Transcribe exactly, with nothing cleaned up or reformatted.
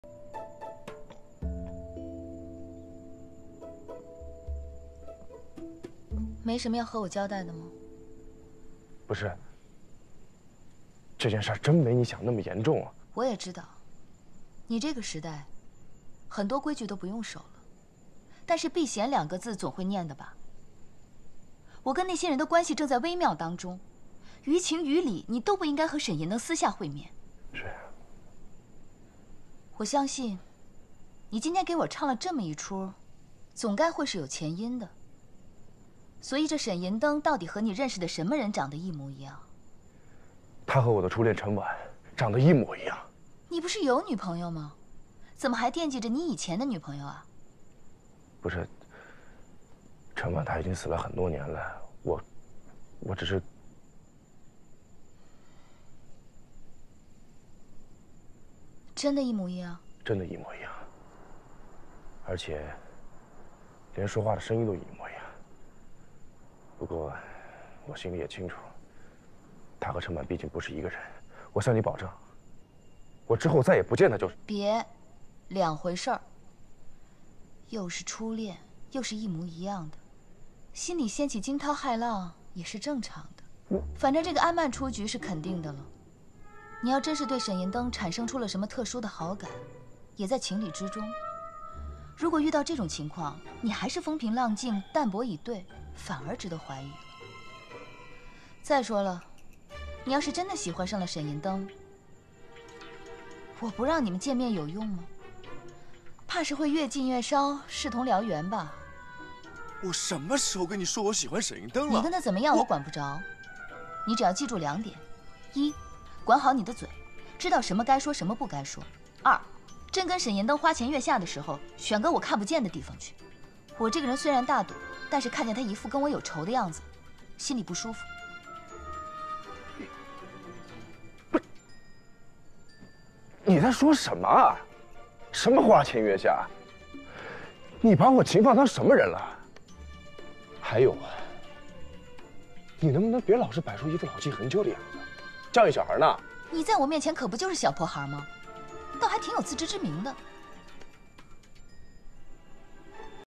没什么要和我交代的吗？ 不是，这件事真没你想那么严重啊。 我也知道，你这个时代，很多规矩都不用守了，但是避嫌两个字总会念的吧？我跟那些人的关系正在微妙当中，于情于理，你都不应该和沈银登私下会面。 是啊。 我相信，你今天给我唱了这么一出，总该会是有前因的。所以这沈银登到底和你认识的什么人长得一模一样？ 他和我的初恋陈婉长得一模一样。 你不是有女朋友吗？怎么还惦记着你以前的女朋友啊？ 不是，陈婉她已经死了很多年了，我，我只是…… 真的，一模一样。 真的，一模一样。而且，连说话的声音都一模一样。不过，我心里也清楚，他和陈满毕竟不是一个人。我向你保证，我之后再也不见他就是。 别，两回事儿。又是初恋，又是一模一样的，心里掀起惊涛骇浪也是正常的。反正这个安曼出局是肯定的了。你要真是对沈银登产生出了什么特殊的好感，也在情理之中。如果遇到这种情况，你还是风平浪静、淡泊以对，反而值得怀疑了。再说了，你要是真的喜欢上了沈银登，我不让你们见面有用吗？怕是会越近越烧，势同燎原吧。 我什么时候跟你说我喜欢沈银登了？ 你跟他怎么样，我管不着。你只要记住两点：一，管好你的嘴，知道什么该说，什么不该说；二，真跟沈银登花前月下的时候，选个我看不见的地方去。我这个人虽然大度，但是看见他一副跟我有仇的样子，心里不舒服。 不是，你在说什么啊？什么花前月下？你把我秦放当什么人了？还有啊，你能不能别老是摆出一副老气横秋的样子，教育小孩呢？ 你在我面前可不就是小破孩吗？倒还挺有自知之明的。